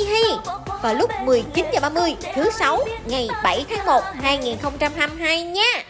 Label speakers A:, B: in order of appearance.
A: hay vào lúc 19h30 thứ 6 ngày 7 tháng 1 2022 nha.